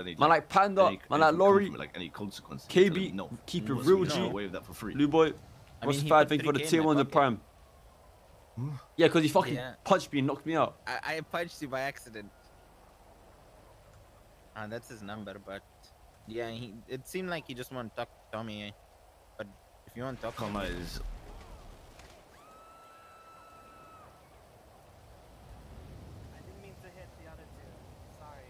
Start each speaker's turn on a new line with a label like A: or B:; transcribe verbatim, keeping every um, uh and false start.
A: any.
B: Man like Panda,
A: any,
B: man like Laurie,
A: like any consequences.
B: K B,
A: No,
B: keep it
A: no,
B: real,
A: so
B: G.
A: you away with that for free.
B: Blue boy, what's five? Thank you for the tier one, the prime. Yeah, because he fucking
C: yeah.
B: punched me and knocked me out.
C: I, I punched you by accident. Ah, uh, that's his number, but yeah, he. It seemed like he just wanted to talk to Tommy. But if you want to talk,
A: Come on, is.
D: I didn't mean to hit the other two. Sorry.